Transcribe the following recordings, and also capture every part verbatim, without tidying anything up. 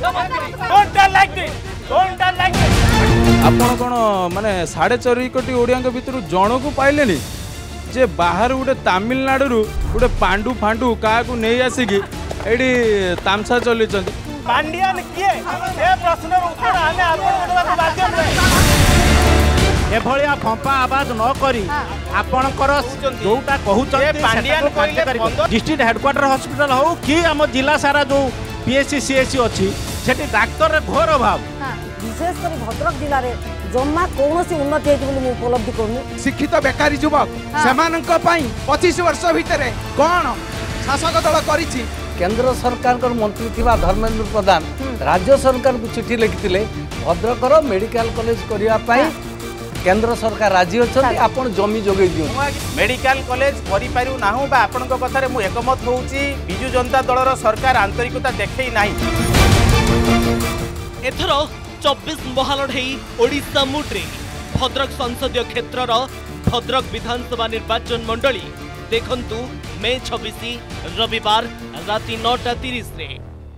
आपण कौन माने साढ़े चार कोटी ओडिया भितर जन को पाइले जे बाहर गोटे तमिलनाडु गोटे पांडु फांडु क्या नहीं आसिकी एडी तामसा चली पांडियन किए ए प्रश्न उत्तर आने आपन बाध्य ए भलिया फंपा आवाज न करी आपनकर जोटा कहउचंती पांडियन कहले डिस्ट्रिक्ट हेडक्वार्टर हॉस्पिटल हो कि हम जिला सारा जो पीएससी सीएससी अछि सेठी डाक्टर रे घोर अभाव विशेष कर भद्रक जिला रे जम्मा कोनोसी उन्नति हेतु बोली मु उपलब्धि करनु शिक्षित बेकारी युवक सेमानक पई पच्चीस वर्ष भितरे कोन शासक दल करिछि केंद्र सरकार कर मंत्री थिबा धर्मेंद्र प्रधान राज्य सरकार को चिठी लिखिथिले भद्रकर मेडिकल कॉलेज करिया पई केंद्र सरकार राजी अछथि आपण जमी जोगै दियो मेडिकल कॉलेज करि पारु नाहु बा आपण को कथा रे मु एकमत होउची बिजु जनता दल रो सरकार आंतरिकता देखै नाही एथरो चौबीस महालढ़ई ओडिशा मुड्रे भद्रक संसदीय क्षेत्र भद्रक विधानसभा निर्वाचन मंडली देखंतु मे छब्बीस रविवार राति नौटा तीस रे।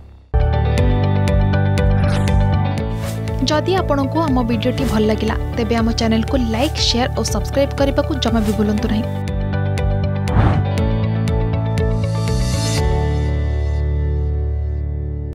जदि आपंक आम भिडी भल लगा तेब आम चैनल को लाइक शेयर और सब्सक्राइब करने को जमा भी भूलु नहीं।